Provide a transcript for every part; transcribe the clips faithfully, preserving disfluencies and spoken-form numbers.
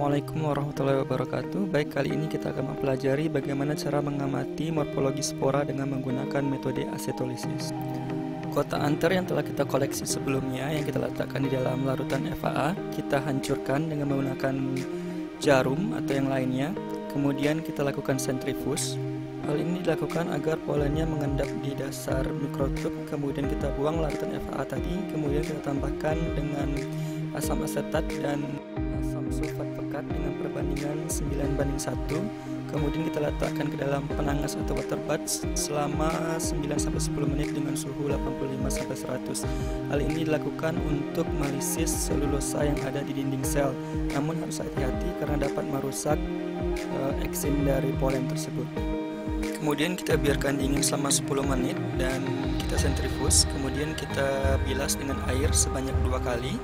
Assalamualaikum warahmatullahi wabarakatuh. Baik, kali ini kita akan mempelajari bagaimana cara mengamati morfologi spora dengan menggunakan metode acetolisis. Kota anter yang telah kita koleksi sebelumnya yang kita letakkan di dalam larutan F A A, kita hancurkan dengan menggunakan jarum atau yang lainnya. Kemudian kita lakukan sentrifus. Hal ini dilakukan agar polennya mengendap di dasar mikrotub. Kemudian kita buang larutan F A A tadi. Kemudian kita tambahkan dengan asam asetat dan asam sulfat pekat dengan perbandingan sembilan banding satu. Kemudian kita letakkan ke dalam penangas atau water bath selama sembilan sampai sepuluh menit dengan suhu delapan puluh lima sampai seratus. Hal ini dilakukan untuk melisis selulosa yang ada di dinding sel. Namun harus hati-hati karena dapat merusak uh, eksim dari polen tersebut. Kemudian kita biarkan dingin selama sepuluh menit dan kita sentrifus. Kemudian kita bilas dengan air sebanyak dua kali.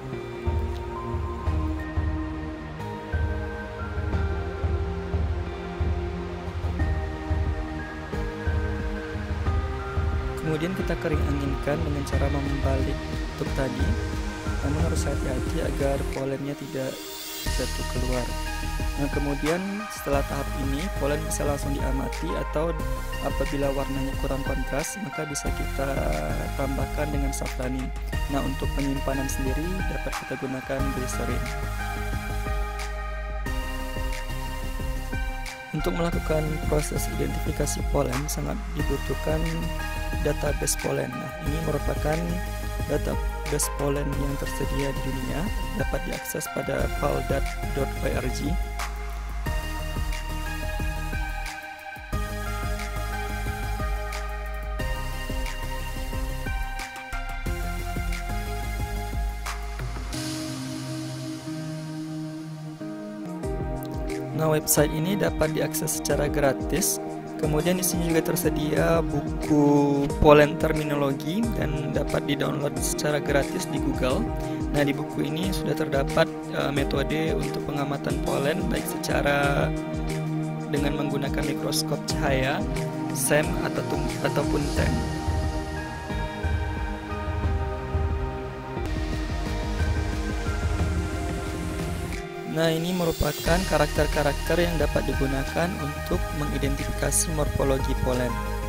Kemudian kita kering anginkan dengan cara membalik tutup tadi. Namun harus hati-hati agar polennya tidak jatuh keluar. Nah, kemudian setelah tahap ini polen bisa langsung diamati, atau apabila warnanya kurang kontras maka bisa kita tambahkan dengan safranin. Nah, untuk penyimpanan sendiri dapat kita gunakan gliserin. Untuk melakukan proses identifikasi polen sangat dibutuhkan database polen. Nah, ini merupakan database polen yang tersedia di dunia, dapat diakses pada paldat dot org. Nah, website ini dapat diakses secara gratis. Kemudian di sini juga tersedia buku polen terminologi dan dapat di-download secara gratis di Google. Nah, di buku ini sudah terdapat uh, metode untuk pengamatan polen baik secara dengan menggunakan mikroskop cahaya, S E M atau ataupun T E M. Nah, ini merupakan karakter-karakter yang dapat digunakan untuk mengidentifikasi morfologi polen.